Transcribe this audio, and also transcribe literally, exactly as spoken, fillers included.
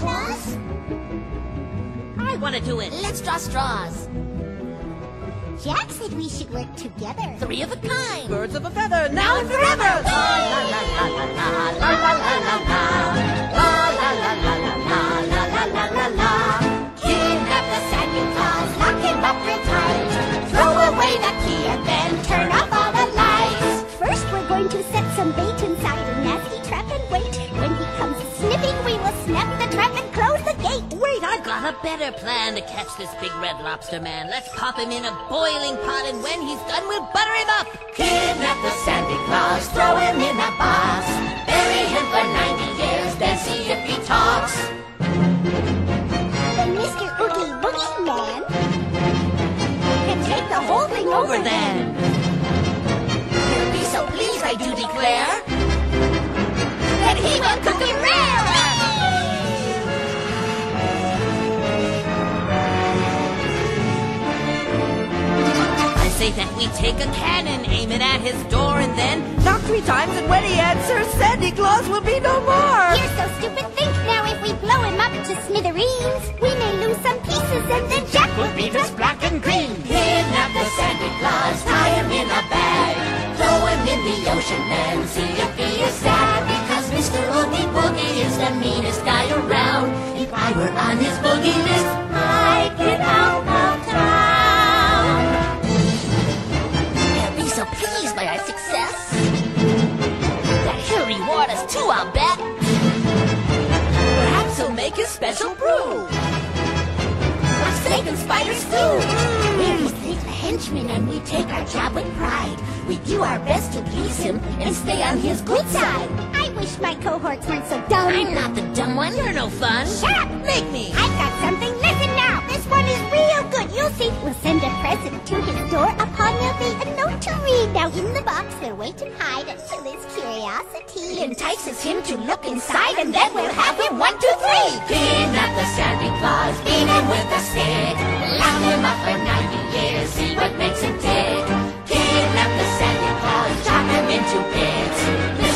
Claus? I want to do it. Let's draw straws. Jack said we should work together. Three of a kind. Birds of a feather, Now and forever. La la la la la la la la la la la la la la la la la la. Kidnap the Sandy Claws, lock him up real tight. Throw away the key and then turn off all the lights. First, we're going to set some bait inside a nasty trap and wait. When he comes sniffing, we will snap the trap and close the gate. Wait, I've got a better plan to catch this big red lobster man. Let's pop him in a boiling pot, and when he's done, we'll butter him up. Kidnap the Sandy Claws, throw him in a box. Bury him for ninety years, then see if he talks. Then Mister Oogie Boogie Man can take the whole thing over, Over then. He'll be so pleased, I do declare, that he will cook him rare. I say that we take a cannon, aim it at his door, and then knock three times, and when he answers, Sandy Claus will be no more. You're so stupid, think now if we blow him up to smithereens, we may lose some pieces and then Jack will Be this black and green. Kidnap the Sandy Claus, tie him in a bag, throw him in the ocean and see if he is sad. Because Mister Oogie Boogie is the meanest guy around. If I were on his boogie list, I'd get out of town. He'll be so pleased by our success that he'll reward us too, I'll bet. Perhaps he'll make his special brew. What's snake and spider stew? We're his little henchmen and we take our job with pride. We do our best to please him and stay on his good side. I wish my cohorts weren't so dumb. I'm not the dumb one. You're no fun. Shut up! Make me. I've got something. Listen now. This one is real good. You'll see. We'll send a present to his door. Upon there'll be a note to read. Now in the box they'll wait and hide until his curiosity He entices him to look inside and then we'll have him one, two, three. Kidnap the Sandy Claus, beat him with a stick. Lock him up for ninety years, see what makes him tick. Kidnap the Sandy Claus, chop him into bits.